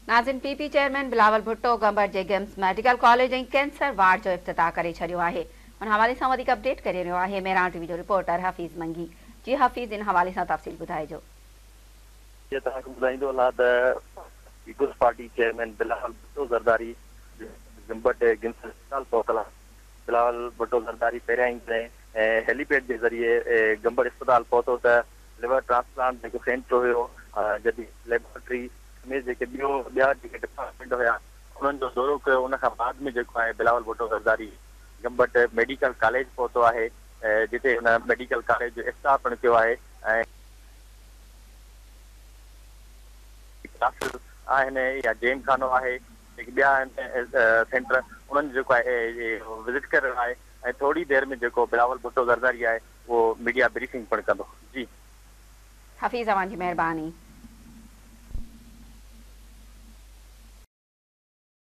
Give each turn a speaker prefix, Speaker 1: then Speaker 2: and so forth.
Speaker 1: नाज़िन PP chairman Bilawal Bhutto Gambat जे GIMS medical college ऐं cancer ward जो इफ़्तिताह करे छॾियो आहे। उन हवाले सां वधीक अपडेट करे रहियो आहे मेरान टीवी जो रिपोर्टर हफ़ीज़ मंगी। जी हफ़ीज़, इन हवाले सां तफ़सील ॿुधाइजो।
Speaker 2: Peoples Party chairman Bilawal Bhutto Zardari Gambat जे गिम्स अस्पताल पहुतल आहे। बिलावल भुट्टो ज़रदारी पहिरियां ई हेलीपैड जे ज़रिए गंबर अस्पताल पहुतो त लिवर ट्रांसप्लांट जेको सेंटर हुयो, जॾहिं लेबोरेटरी में जेके ॿिया जेके डिपार्टमेंट हुया उन्हनि जो दौरो कयो। उन खां बाद में जेको आहे बिलावल भुट्टो ज़रदारी गंबर मेडिकल कॉलेज पहुतो आहे, जिते हुन मेडिकल कॉलेज जो इफ़्तिताह पिणु कयो आहे ऐं क्लासिस आहिनि या जेम खानो आहे, जेके ॿिया आहिनि सेंटर, उन्हनि जेको आहे विज़िट करे रहियो आहे ऐं थोरी देरि में जेको बिलावल भुट्टो ज़रदारी आहे उहो मीडिया ब्रीफिंग पिणु कंदो। जी
Speaker 1: हफ़ीज़, तव्हांजी महिरबानी।